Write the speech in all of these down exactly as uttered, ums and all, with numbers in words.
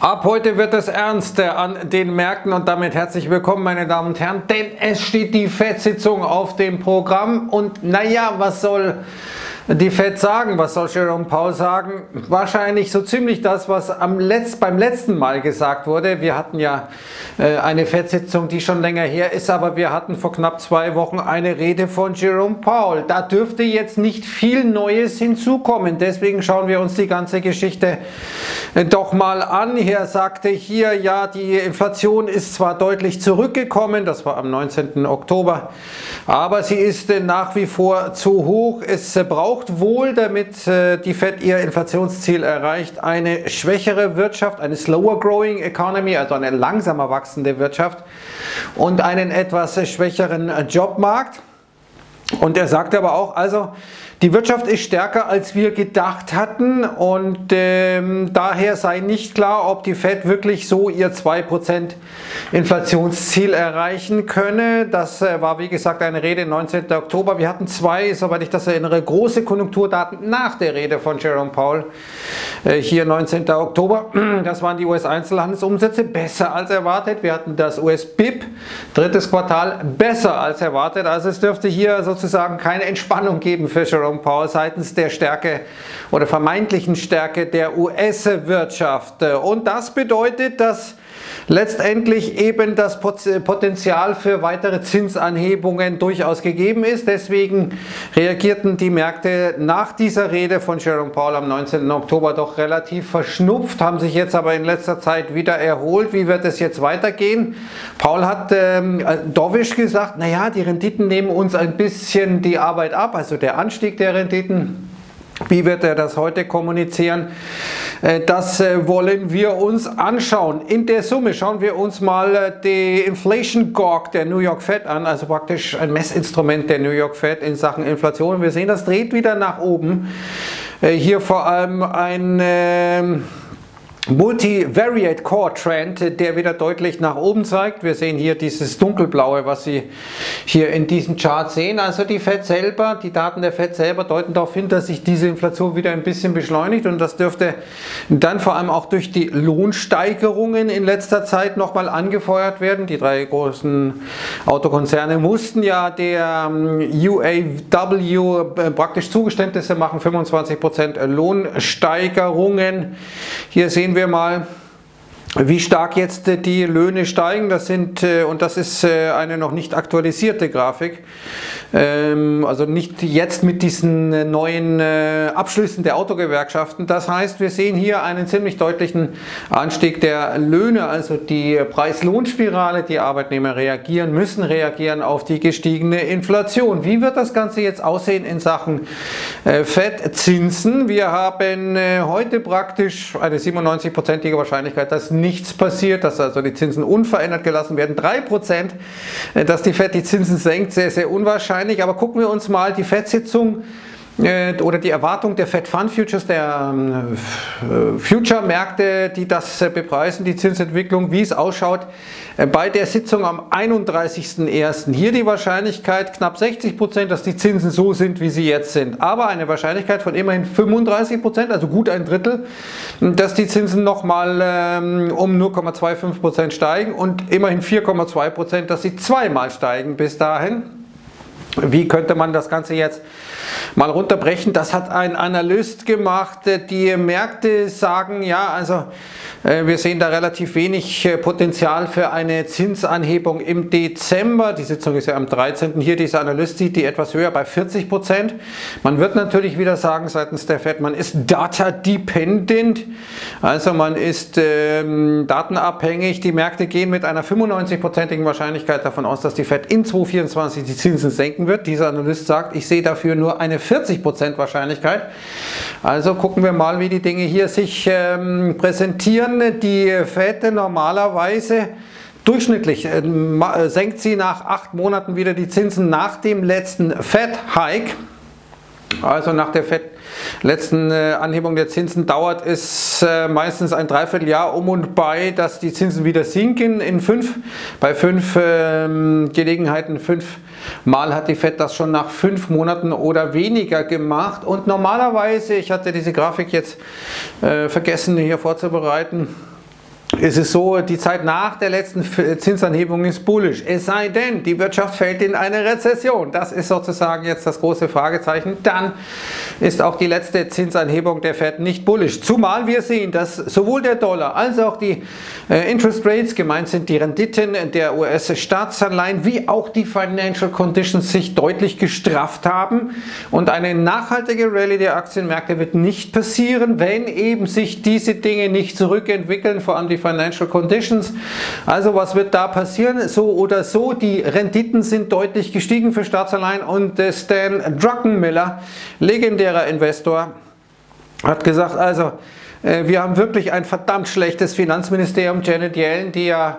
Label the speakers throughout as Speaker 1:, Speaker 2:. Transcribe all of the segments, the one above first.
Speaker 1: Ab heute wird es ernst an den Märkten und damit herzlich willkommen, meine Damen und Herren, denn es steht die Fed-Sitzung auf dem Programm und naja, was soll die Fed sagen, was soll Jerome Powell sagen? Wahrscheinlich so ziemlich das, was am Letz-, beim letzten Mal gesagt wurde. Wir hatten ja äh, eine Fed-Sitzung, die schon länger her ist, aber wir hatten vor knapp zwei Wochen eine Rede von Jerome Powell. Da dürfte jetzt nicht viel Neues hinzukommen, deswegen schauen wir uns die ganze Geschichte äh, doch mal an. Er sagte hier, ja, die Inflation ist zwar deutlich zurückgekommen, das war am neunzehnten Oktober, aber sie ist äh, nach wie vor zu hoch. Es äh, braucht wohl, damit äh, die Fed ihr Inflationsziel erreicht, eine schwächere Wirtschaft, eine slower growing economy, also eine langsamer wachsende Wirtschaft und einen etwas schwächeren Jobmarkt. Und er sagte aber auch, also die Wirtschaft ist stärker, als wir gedacht hatten und ähm, daher sei nicht klar, ob die Fed wirklich so ihr zwei Prozent Inflationsziel erreichen könne. Das äh, war wie gesagt eine Rede neunzehnten Oktober. Wir hatten zwei, soweit ich das erinnere, große Konjunkturdaten nach der Rede von Jerome Powell. Äh, hier neunzehnten Oktober, das waren die U S-Einzelhandelsumsätze, besser als erwartet. Wir hatten das U S-B I P, drittes Quartal, besser als erwartet. Also es dürfte hier sozusagen keine Entspannung geben für Jerome Powell seitens der Stärke oder vermeintlichen Stärke der U S-Wirtschaft. Und das bedeutet, dass letztendlich eben das Potenzial für weitere Zinsanhebungen durchaus gegeben ist. Deswegen reagierten die Märkte nach dieser Rede von Jerome Powell am neunzehnten Oktober doch relativ verschnupft, haben sich jetzt aber in letzter Zeit wieder erholt. Wie wird es jetzt weitergehen? Powell hat ähm, dovish gesagt, naja, die Renditen nehmen uns ein bisschen die Arbeit ab, also der Anstieg der Renditen. Wie wird er das heute kommunizieren? Das wollen wir uns anschauen. In der Summe schauen wir uns mal die Inflation Gawk der New York Fed an, also praktisch ein Messinstrument der New York Fed in Sachen Inflation. Wir sehen, das dreht wieder nach oben. Hier vor allem ein Multivariate Core Trend, der wieder deutlich nach oben zeigt. Wir sehen hier dieses dunkelblaue, was Sie hier in diesem Chart sehen. Also die Fed selber, die Daten der Fed selber deuten darauf hin, dass sich diese Inflation wieder ein bisschen beschleunigt und das dürfte dann vor allem auch durch die Lohnsteigerungen in letzter Zeit nochmal angefeuert werden. Die drei großen Autokonzerne mussten ja der U A W praktisch Zugeständnisse machen, fünfundzwanzig Prozent Lohnsteigerungen. Hier sehen wir mal, wie stark jetzt die Löhne steigen. Das sind, und das ist eine noch nicht aktualisierte Grafik, also nicht jetzt mit diesen neuen Abschlüssen der Autogewerkschaften. Das heißt, wir sehen hier einen ziemlich deutlichen Anstieg der Löhne, also die Preis-Lohn-Spirale. Die Arbeitnehmer reagieren, müssen reagieren auf die gestiegene Inflation. Wie wird das Ganze jetzt aussehen in Sachen Fed-Zinsen? Wir haben heute praktisch eine siebenundneunzig-prozentige Wahrscheinlichkeit, dass nichts passiert, dass also die Zinsen unverändert gelassen werden. drei Prozent, dass die Fed die Zinsen senkt, sehr, sehr unwahrscheinlich. Aber gucken wir uns mal die Fed-Sitzung oder die Erwartung der Fed Fund Futures, der äh, Future-Märkte, die das äh, bepreisen, die Zinsentwicklung, wie es ausschaut äh, bei der Sitzung am einunddreißigsten ersten Hier die Wahrscheinlichkeit knapp sechzig Prozent, dass die Zinsen so sind, wie sie jetzt sind. Aber eine Wahrscheinlichkeit von immerhin fünfunddreißig Prozent, also gut ein Drittel, dass die Zinsen nochmal ähm, um null Komma fünfundzwanzig Prozent steigen und immerhin vier Komma zwei Prozent, dass sie zweimal steigen bis dahin. Wie könnte man das Ganze jetzt mal runterbrechen? Das hat ein Analyst gemacht. Die Märkte sagen, ja, also wir sehen da relativ wenig Potenzial für eine Zinsanhebung im Dezember. Die Sitzung ist ja am dreizehnten Hier, dieser Analyst sieht die etwas höher bei vierzig Prozent. Man wird natürlich wieder sagen seitens der Fed, man ist data-dependent, also man ist ähm, datenabhängig. Die Märkte gehen mit einer fünfundneunzig-prozentigen Wahrscheinlichkeit davon aus, dass die Fed in zweitausendvierundzwanzig die Zinsen senken wird. Dieser Analyst sagt, ich sehe dafür nur eine vierzig Prozent Wahrscheinlichkeit. Also gucken wir mal, wie die Dinge hier sich ähm, präsentieren. Die Fed normalerweise durchschnittlich äh, senkt sie nach acht Monaten wieder die Zinsen nach dem letzten Fed-Hike. Also nach der Fed letzten äh, Anhebung der Zinsen dauert es äh, meistens ein Dreivierteljahr um und bei, dass die Zinsen wieder sinken. In fünf, bei fünf äh, Gelegenheiten, fünf Mal hat die Fed das schon nach fünf Monaten oder weniger gemacht. Und normalerweise, ich hatte diese Grafik jetzt äh, vergessen hier vorzubereiten, ist es so, die Zeit nach der letzten Zinsanhebung ist bullish. Es sei denn, die Wirtschaft fällt in eine Rezession. Das ist sozusagen jetzt das große Fragezeichen. Dann ist auch die letzte Zinsanhebung der Fed nicht bullish. Zumal wir sehen, dass sowohl der Dollar als auch die äh, Interest Rates, gemeint sind die Renditen der U S-Staatsanleihen, wie auch die Financial Conditions sich deutlich gestrafft haben. Und eine nachhaltige Rallye der Aktienmärkte wird nicht passieren, wenn eben sich diese Dinge nicht zurückentwickeln, vor allem die Financial Conditions. Also was wird da passieren? So oder so, die Renditen sind deutlich gestiegen für Staatsanleihen und Stan Druckenmiller, legendärer Investor, hat gesagt, also wir haben wirklich ein verdammt schlechtes Finanzministerium. Janet Yellen, die ja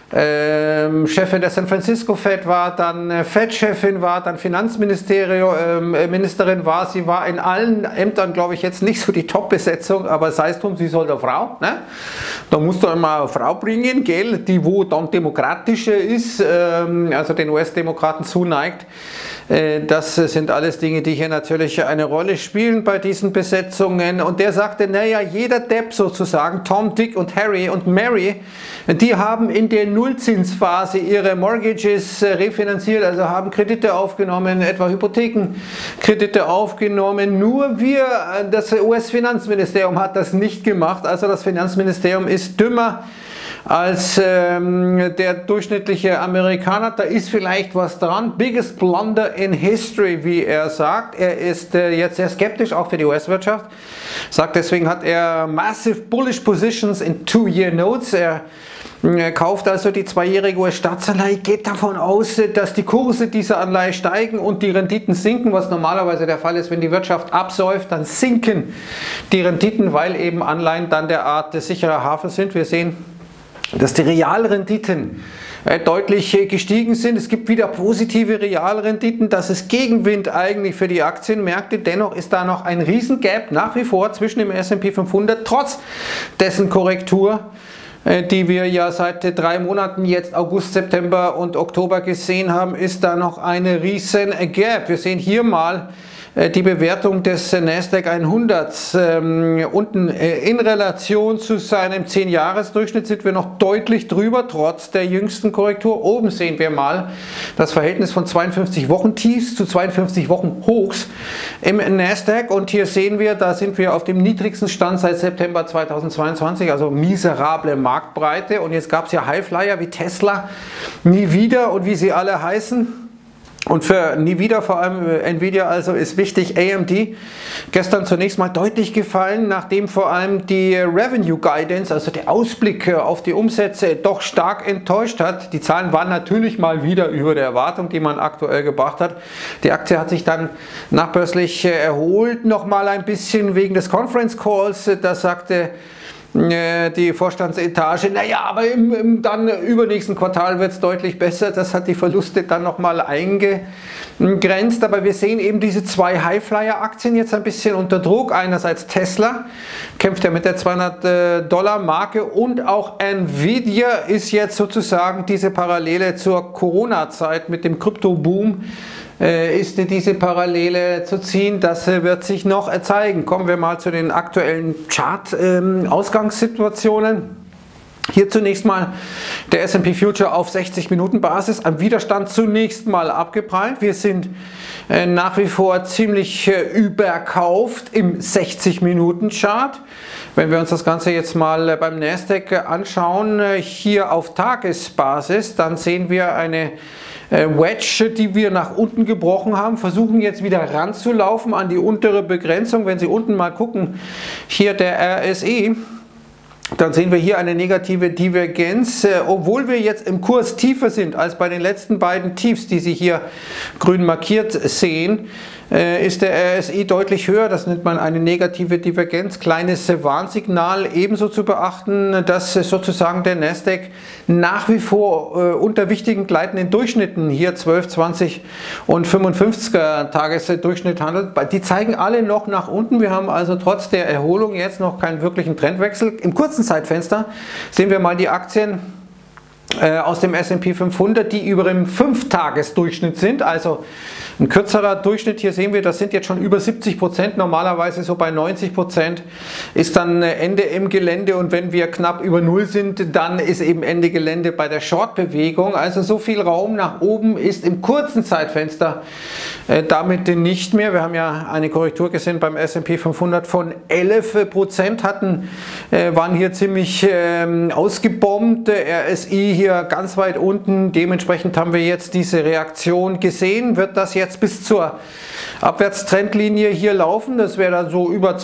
Speaker 1: Ähm, Chefin der San Francisco Fed war, dann äh, Fed-Chefin war, dann Finanzministerin äh, Ministerin war. Sie war in allen Ämtern, glaube ich, jetzt nicht so die Top-Besetzung, aber sei es drum, sie ist halt eine Frau. Ne? Da musst du einmal eine Frau bringen, gell, die wo dann demokratischer ist, ähm, also den U S-Demokraten zuneigt. Äh, das sind alles Dinge, die hier natürlich eine Rolle spielen bei diesen Besetzungen. Und der sagte, naja, jeder Depp sozusagen, Tom, Dick und Harry und Mary, die haben in der Nullzinsphase ihre Mortgages refinanziert, also haben Kredite aufgenommen, etwa Hypothekenkredite aufgenommen. Nur wir, das U S-Finanzministerium, hat das nicht gemacht. Also das Finanzministerium ist dümmer als ähm, der durchschnittliche Amerikaner. Da ist vielleicht was dran. Biggest blunder in history, wie er sagt. Er ist äh, jetzt sehr skeptisch, auch für die U S-Wirtschaft. Sagt, deswegen hat er massive bullish positions in two-year notes. Er Er kauft also die zweijährige U S-Staatsanleihe, geht davon aus, dass die Kurse dieser Anleihe steigen und die Renditen sinken, was normalerweise der Fall ist. Wenn die Wirtschaft absäuft, dann sinken die Renditen, weil eben Anleihen dann der Art sicherer Hafen sind. Wir sehen, dass die Realrenditen deutlich gestiegen sind. Es gibt wieder positive Realrenditen. Das ist Gegenwind eigentlich für die Aktienmärkte. Dennoch ist da noch ein Riesengap nach wie vor zwischen dem S und P fünfhundert, trotz dessen Korrektur, die wir ja seit drei Monaten, jetzt August, September und Oktober gesehen haben, ist da noch eine riesen Gap. Wir sehen hier mal die Bewertung des Nasdaq hundert. Ähm, unten äh, in Relation zu seinem zehn Jahres Durchschnitt sind wir noch deutlich drüber, trotz der jüngsten Korrektur. Oben sehen wir mal das Verhältnis von zweiundfünfzig Wochen Tiefs zu zweiundfünfzig Wochen Hochs im Nasdaq. Und hier sehen wir, da sind wir auf dem niedrigsten Stand seit September zweitausendzweiundzwanzig, also miserable Marktbreite. Und jetzt gab es ja Highflyer wie Tesla, nie wieder und wie sie alle heißen. Und für nie wieder, vor allem Nvidia, also ist wichtig, A M D gestern zunächst mal deutlich gefallen, nachdem vor allem die Revenue Guidance, also der Ausblick auf die Umsätze, doch stark enttäuscht hat. Die Zahlen waren natürlich mal wieder über der Erwartung, die man aktuell gebracht hat. Die Aktie hat sich dann nachbörslich erholt, nochmal ein bisschen wegen des Conference Calls. Da sagte die Vorstandsetage, naja, aber im, im dann übernächsten Quartal wird es deutlich besser. Das hat die Verluste dann nochmal eingegrenzt. Aber wir sehen eben diese zwei Highflyer-Aktien jetzt ein bisschen unter Druck. Einerseits Tesla, kämpft ja mit der zweihundert Dollar Marke, und auch Nvidia ist jetzt sozusagen diese Parallele zur Corona-Zeit mit dem Krypto-Boom. Ist diese Parallele zu ziehen, das wird sich noch zeigen. Kommen wir mal zu den aktuellen Chart-Ausgangssituationen. Hier zunächst mal der S und P Future auf sechzig Minuten Basis, am Widerstand zunächst mal abgeprallt. Wir sind nach wie vor ziemlich überkauft im sechzig Minuten Chart. Wenn wir uns das Ganze jetzt mal beim Nasdaq anschauen, hier auf Tagesbasis, dann sehen wir eine Wedge, die wir nach unten gebrochen haben, versuchen jetzt wieder ranzulaufen an die untere Begrenzung. Wenn Sie unten mal gucken, hier der R S I, dann sehen wir hier eine negative Divergenz. Obwohl wir jetzt im Kurs tiefer sind als bei den letzten beiden Tiefs, die Sie hier grün markiert sehen, ist der R S I deutlich höher. Das nennt man eine negative Divergenz. Kleines Warnsignal. Ebenso zu beachten, dass sozusagen der Nasdaq nach wie vor äh, unter wichtigen gleitenden Durchschnitten, hier zwölf, zwanzig und fünfundfünfziger Tagesdurchschnitt handelt. Die zeigen alle noch nach unten. Wir haben also trotz der Erholung jetzt noch keinen wirklichen Trendwechsel. Im kurzen Zeitfenster sehen wir mal die Aktien aus dem S und P fünfhundert, die über dem fünf-Tages-Durchschnitt sind, also ein kürzerer Durchschnitt. Hier sehen wir, das sind jetzt schon über siebzig Prozent, normalerweise so bei neunzig Prozent ist dann Ende im Gelände, und wenn wir knapp über Null sind, dann ist eben Ende Gelände bei der Short-Bewegung. Also so viel Raum nach oben ist im kurzen Zeitfenster äh, damit nicht mehr. Wir haben ja eine Korrektur gesehen beim S und P fünfhundert von elf Prozent, hatten, äh, waren hier ziemlich äh, ausgebombt, R S I hier ganz weit unten. Dementsprechend haben wir jetzt diese Reaktion gesehen. Wird das jetzt bis zur Abwärtstrendlinie hier laufen? Das wäre dann so über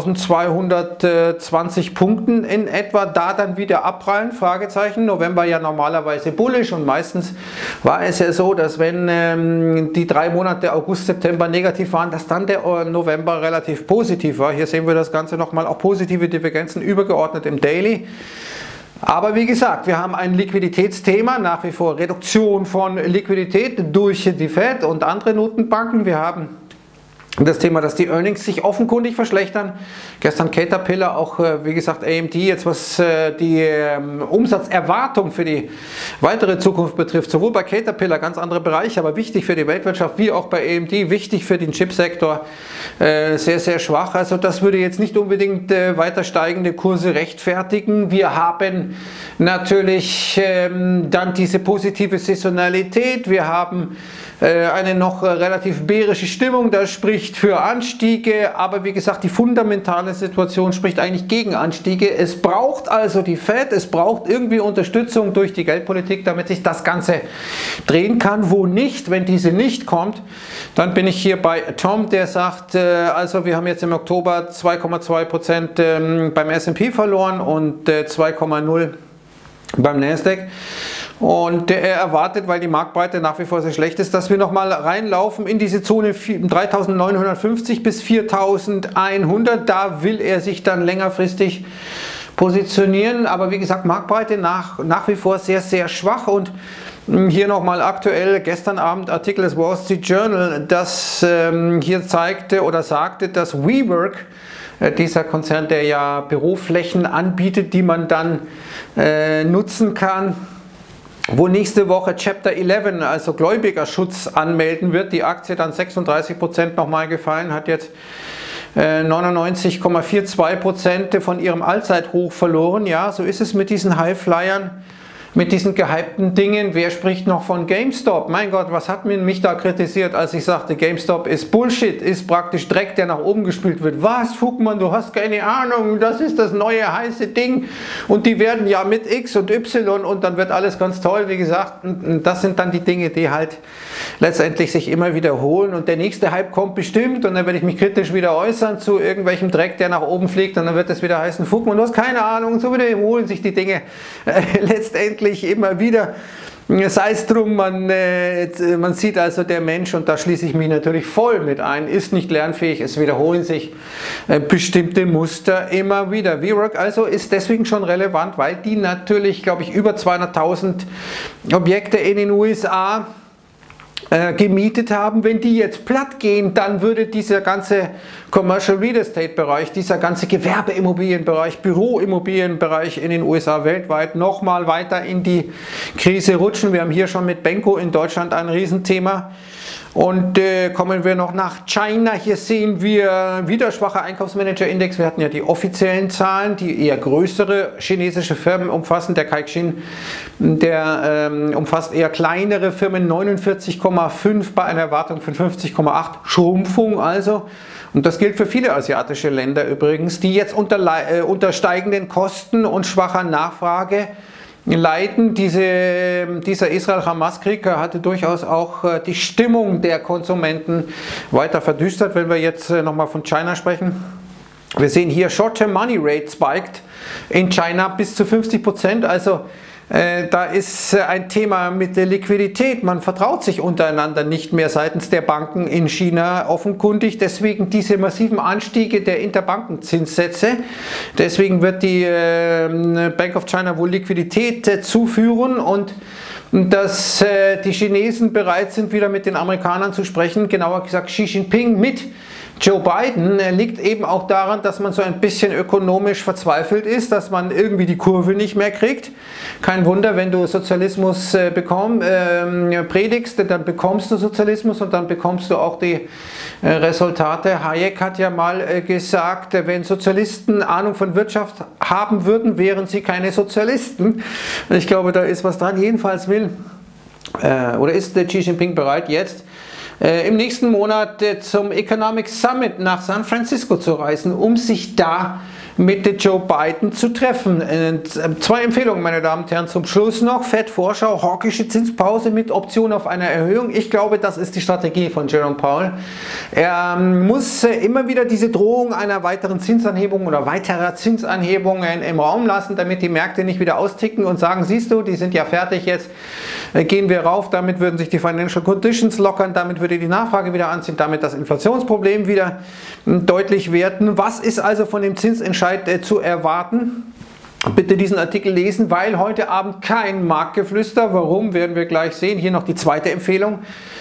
Speaker 1: viertausendzweihundertzwanzig Punkten in etwa. Da dann wieder abprallen? Fragezeichen. November ja normalerweise bullisch, und meistens war es ja so, dass wenn ähm, die drei Monate August, September negativ waren, dass dann der November relativ positiv war. Hier sehen wir das Ganze nochmal, auch positive Divergenzen übergeordnet im Daily. Aber wie gesagt, wir haben ein Liquiditätsthema, nach wie vor Reduktion von Liquidität durch die Fed und andere Notenbanken. Wir haben das Thema, dass die Earnings sich offenkundig verschlechtern. Gestern Caterpillar, auch wie gesagt A M D, jetzt was die Umsatzerwartung für die weitere Zukunft betrifft. Sowohl bei Caterpillar, ganz andere Bereiche, aber wichtig für die Weltwirtschaft, wie auch bei A M D, wichtig für den Chipsektor, sehr, sehr schwach. Also das würde jetzt nicht unbedingt weiter steigende Kurse rechtfertigen. Wir haben natürlich dann diese positive Saisonalität. Wir haben eine noch relativ bärische Stimmung, das spricht für Anstiege, aber wie gesagt, die fundamentale Situation spricht eigentlich gegen Anstiege. Es braucht also die Fed, es braucht irgendwie Unterstützung durch die Geldpolitik, damit sich das Ganze drehen kann. Wo nicht, wenn diese nicht kommt, dann bin ich hier bei Tom, der sagt, also wir haben jetzt im Oktober zwei Komma zwei Prozent beim S und P verloren und zwei Komma null beim Nasdaq. Und er erwartet, weil die Marktbreite nach wie vor sehr schlecht ist, dass wir nochmal reinlaufen in diese Zone dreitausendneunhundertfünfzig bis viertausendeinhundert. Da will er sich dann längerfristig positionieren. Aber wie gesagt, Marktbreite nach, nach wie vor sehr, sehr schwach. Und hier nochmal aktuell, gestern Abend Artikel des Wall Street Journal, das ähm, hier zeigte oder sagte, dass WeWork, dieser Konzern, der ja Büroflächen anbietet, die man dann äh, nutzen kann, wo nächste Woche Chapter elf, also Gläubigerschutz, anmelden wird. Die Aktie dann sechsunddreißig Prozent nochmal gefallen, hat jetzt äh, neunundneunzig Komma zweiundvierzig Prozent von ihrem Allzeithoch verloren. Ja, so ist es mit diesen Highflyern, mit diesen gehypten Dingen. Wer spricht noch von GameStop? Mein Gott, was hat mich da kritisiert, als ich sagte, GameStop ist Bullshit, ist praktisch Dreck, der nach oben gespült wird. Was, Fugmann, du hast keine Ahnung, das ist das neue heiße Ding und die werden ja mit X und Y und dann wird alles ganz toll, wie gesagt. Und das sind dann die Dinge, die halt letztendlich sich immer wiederholen, und der nächste Hype kommt bestimmt und dann werde ich mich kritisch wieder äußern zu irgendwelchem Dreck, der nach oben fliegt, und dann wird es wieder heißen, Fugmann, du hast keine Ahnung, so wiederholen sich die Dinge äh, letztendlich immer wieder. Sei es drum, man, äh, man sieht also, der Mensch, und da schließe ich mich natürlich voll mit ein, ist nicht lernfähig, es wiederholen sich äh, bestimmte Muster immer wieder. WeWork also ist deswegen schon relevant, weil die natürlich, glaube ich, über zweihunderttausend Objekte in den U S A äh, gemietet haben. Wenn die jetzt platt gehen, dann würde dieser ganze Commercial Real Estate Bereich, dieser ganze Gewerbeimmobilienbereich, Büroimmobilienbereich in den U S A weltweit nochmal weiter in die Krise rutschen. Wir haben hier schon mit Benko in Deutschland ein Riesenthema. Und äh, kommen wir noch nach China. Hier sehen wir wieder schwacher Einkaufsmanager-Index. Wir hatten ja die offiziellen Zahlen, die eher größere chinesische Firmen umfassen. Der Caixin, der ähm, umfasst eher kleinere Firmen, neunundvierzig Komma fünf bei einer Erwartung von fünfzig Komma acht. Schrumpfung also. Und das gilt für viele asiatische Länder übrigens, die jetzt unter, äh, unter steigenden Kosten und schwacher Nachfrage leiden. Diese, dieser Israel-Hamas-Krieg hatte durchaus auch äh, die Stimmung der Konsumenten weiter verdüstert. Wenn wir jetzt äh, nochmal von China sprechen. Wir sehen hier Short-Term Money Rate spiked in China bis zu fünfzig Prozent. Also äh, da ist äh, ein Thema mit der Liquidität. Man vertraut sich untereinander nicht mehr seitens der Banken in China offenkundig. Deswegen diese massiven Anstiege der Interbankenzinssätze. Deswegen wird die äh, Bank of China wohl Liquidität äh, zuführen, und dass äh, die Chinesen bereit sind, wieder mit den Amerikanern zu sprechen. Genauer gesagt Xi Jinping mit Joe Biden liegt eben auch daran, dass man so ein bisschen ökonomisch verzweifelt ist, dass man irgendwie die Kurve nicht mehr kriegt. Kein Wunder, wenn du Sozialismus äh, bekomm, äh, predigst, dann bekommst du Sozialismus und dann bekommst du auch die äh, Resultate. Hayek hat ja mal äh, gesagt, wenn Sozialisten Ahnung von Wirtschaft haben würden, wären sie keine Sozialisten. Ich glaube, da ist was dran. Jedenfalls will äh, oder ist der Xi Jinping bereit, jetzt Äh, im nächsten Monat äh, zum Economic Summit nach San Francisco zu reisen, um sich da mit Joe Biden zu treffen. Und, äh, zwei Empfehlungen, meine Damen und Herren, zum Schluss noch. Fed-Vorschau, hawkische Zinspause mit Option auf eine Erhöhung. Ich glaube, das ist die Strategie von Jerome Powell. Er ähm, muss äh, immer wieder diese Drohung einer weiteren Zinsanhebung oder weiterer Zinsanhebungen im Raum lassen, damit die Märkte nicht wieder austicken und sagen, siehst du, die sind ja fertig, jetzt äh, gehen wir rauf, damit würden sich die Financial Conditions lockern, damit würde die Nachfrage wieder anziehen, damit das Inflationsproblem wieder äh, deutlich werden. Was ist also von dem Zinsentscheid äh, zu erwarten? Bitte diesen Artikel lesen, weil heute Abend kein Marktgeflüster. Warum, werden wir gleich sehen. Hier noch die zweite Empfehlung.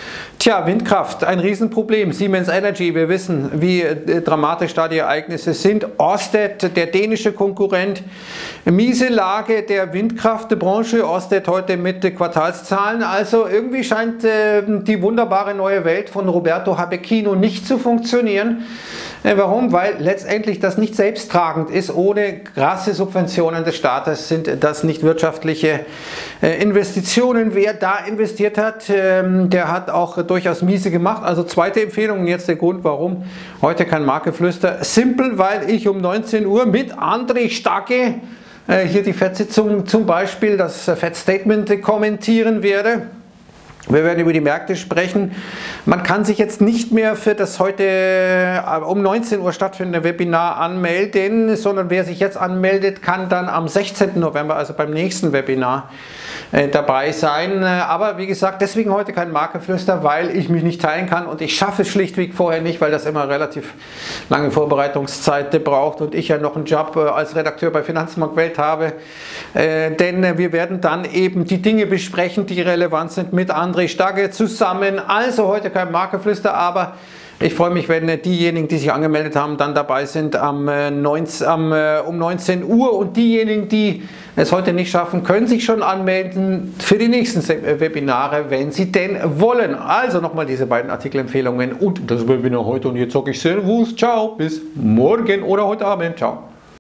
Speaker 1: Tja, Windkraft, ein Riesenproblem. Siemens Energy, wir wissen, wie äh, dramatisch da die Ereignisse sind. Ørsted, der dänische Konkurrent. Miese Lage der Windkraftbranche. Ørsted heute mit äh, Quartalszahlen. Also irgendwie scheint äh, die wunderbare neue Welt von Roberto Habecchino nicht zu funktionieren. Äh, warum? Weil letztendlich das nicht selbsttragend ist. Ohne krasse Subventionen des Staates sind das nicht wirtschaftliche äh, Investitionen. Wer da investiert hat, äh, der hat auch durchaus miese gemacht. Also zweite Empfehlung, jetzt der Grund, warum heute kein Marktgeflüster. Simpel, weil ich um neunzehn Uhr mit André Stacke äh, hier die Fed-Sitzung zum Beispiel, das Fed-Statement kommentieren werde. Wir werden über die Märkte sprechen. Man kann sich jetzt nicht mehr für das heute um neunzehn Uhr stattfindende Webinar anmelden, sondern wer sich jetzt anmeldet, kann dann am sechzehnten November, also beim nächsten Webinar, äh, dabei sein. Aber wie gesagt, deswegen heute kein Marktgeflüster, weil ich mich nicht teilen kann und ich schaffe es schlichtweg vorher nicht, weil das immer relativ lange Vorbereitungszeit braucht und ich ja noch einen Job äh, als Redakteur bei Finanzmarkt Welt habe. Äh, denn äh, wir werden dann eben die Dinge besprechen, die relevant sind mit anderen André Stagge zusammen. Also heute kein Marktgeflüster, aber ich freue mich, wenn diejenigen, die sich angemeldet haben, dann dabei sind am neunzehn, am, um neunzehn Uhr und diejenigen, die es heute nicht schaffen, können sich schon anmelden für die nächsten Webinare, wenn sie denn wollen. Also nochmal diese beiden Artikelempfehlungen und das Webinar heute und jetzt sage ich Servus, ciao, bis morgen oder heute Abend, ciao.